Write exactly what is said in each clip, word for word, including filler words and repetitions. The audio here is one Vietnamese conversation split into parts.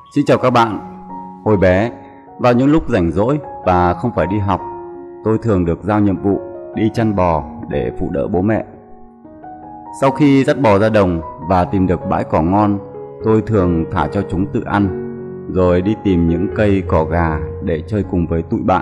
Xin chào các bạn. Hồi bé, vào những lúc rảnh rỗi và không phải đi học, tôi thường được giao nhiệm vụ đi chăn bò để phụ đỡ bố mẹ. Sau khi dắt bò ra đồng và tìm được bãi cỏ ngon, tôi thường thả cho chúng tự ăn, rồi đi tìm những cây cỏ gà để chơi cùng với tụi bạn.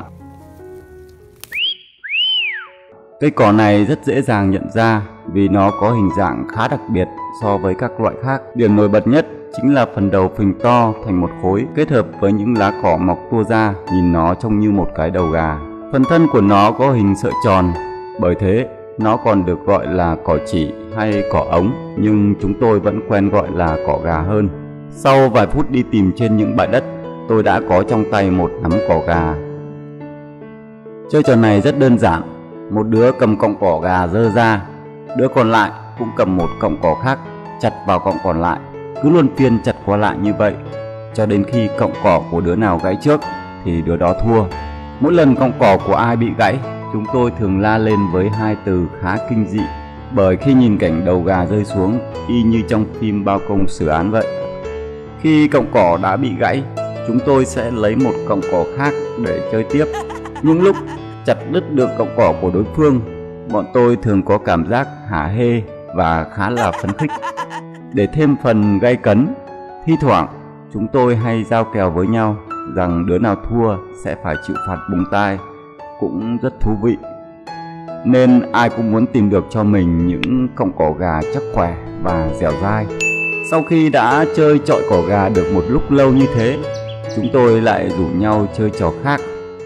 Cây cỏ này rất dễ dàng nhận ra vì nó có hình dạng khá đặc biệt so với các loại khác. Điểm nổi bật nhất chính là phần đầu phình to thành một khối, kết hợp với những lá cỏ mọc tua ra, nhìn nó trông như một cái đầu gà. Phần thân của nó có hình sợi tròn, bởi thế nó còn được gọi là cỏ chỉ hay cỏ ống, nhưng chúng tôi vẫn quen gọi là cỏ gà hơn. Sau vài phút đi tìm trên những bãi đất, tôi đã có trong tay một nắm cỏ gà. Chơi trò này rất đơn giản. Một đứa cầm cọng cỏ gà giơ ra, đứa còn lại cũng cầm một cọng cỏ khác chặt vào cọng còn lại, cứ luân phiên chặt qua lại như vậy cho đến khi cọng cỏ của đứa nào gãy trước thì đứa đó thua. Mỗi lần cọng cỏ của ai bị gãy, chúng tôi thường la lên với hai từ khá kinh dị, bởi khi nhìn cảnh đầu gà rơi xuống y như trong phim Bao Công Xử Án vậy. Khi cọng cỏ đã bị gãy, chúng tôi sẽ lấy một cọng cỏ khác để chơi tiếp. Những lúc chặt đứt được cọng cỏ của đối phương, bọn tôi thường có cảm giác hả hê và khá là phấn khích. Để thêm phần gay cấn, thi thoảng chúng tôi hay giao kèo với nhau rằng đứa nào thua sẽ phải chịu phạt bùng tai, cũng rất thú vị. Nên ai cũng muốn tìm được cho mình những cọng cỏ gà chắc khỏe và dẻo dai. Sau khi đã chơi chọi cỏ gà được một lúc lâu như thế, chúng tôi lại rủ nhau chơi trò khác.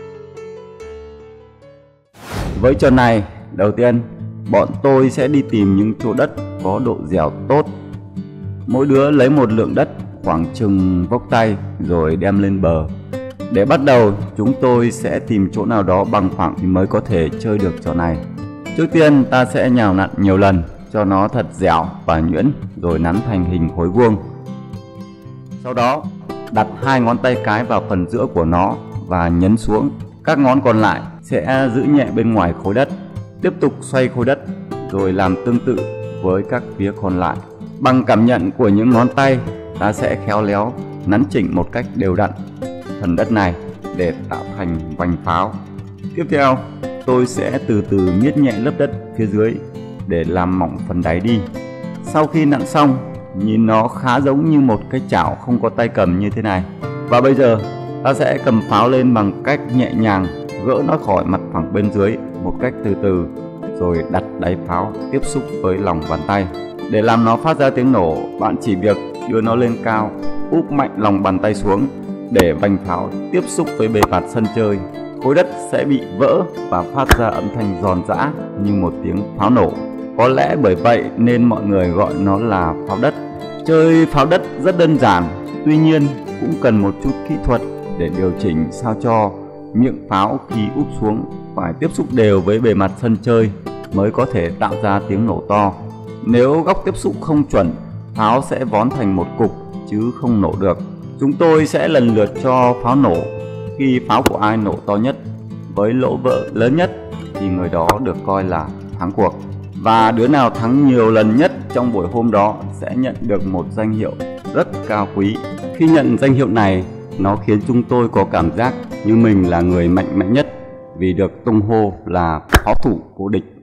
Với trò này, đầu tiên bọn tôi sẽ đi tìm những chỗ đất có độ dẻo tốt. Mỗi đứa lấy một lượng đất khoảng chừng vốc tay rồi đem lên bờ. Để bắt đầu, chúng tôi sẽ tìm chỗ nào đó bằng phẳng thì mới có thể chơi được trò này. Trước tiên ta sẽ nhào nặn nhiều lần cho nó thật dẻo và nhuyễn, rồi nắn thành hình khối vuông. Sau đó đặt hai ngón tay cái vào phần giữa của nó và nhấn xuống. Các ngón còn lại sẽ giữ nhẹ bên ngoài khối đất. Tiếp tục xoay khối đất rồi làm tương tự với các phía còn lại. Bằng cảm nhận của những ngón tay, ta sẽ khéo léo nắn chỉnh một cách đều đặn phần đất này để tạo thành vành pháo. Tiếp theo, tôi sẽ từ từ miết nhẹ lớp đất phía dưới để làm mỏng phần đáy đi. Sau khi nặn xong, nhìn nó khá giống như một cái chảo không có tay cầm như thế này. Và bây giờ, ta sẽ cầm pháo lên bằng cách nhẹ nhàng gỡ nó khỏi mặt phẳng bên dưới một cách từ từ, rồi đặt đáy pháo tiếp xúc với lòng bàn tay. Để làm nó phát ra tiếng nổ, bạn chỉ việc đưa nó lên cao, úp mạnh lòng bàn tay xuống để vành pháo tiếp xúc với bề mặt sân chơi. Khối đất sẽ bị vỡ và phát ra âm thanh giòn giã như một tiếng pháo nổ. Có lẽ bởi vậy nên mọi người gọi nó là pháo đất. Chơi pháo đất rất đơn giản, tuy nhiên cũng cần một chút kỹ thuật để điều chỉnh sao cho miệng pháo khi úp xuống phải tiếp xúc đều với bề mặt sân chơi mới có thể tạo ra tiếng nổ to. Nếu góc tiếp xúc không chuẩn, pháo sẽ vón thành một cục chứ không nổ được. Chúng tôi sẽ lần lượt cho pháo nổ. Khi pháo của ai nổ to nhất với lỗ vỡ lớn nhất thì người đó được coi là thắng cuộc. Và đứa nào thắng nhiều lần nhất trong buổi hôm đó sẽ nhận được một danh hiệu rất cao quý. Khi nhận danh hiệu này, nó khiến chúng tôi có cảm giác như mình là người mạnh mẽ nhất vì được tung hô là pháo thủ của địch.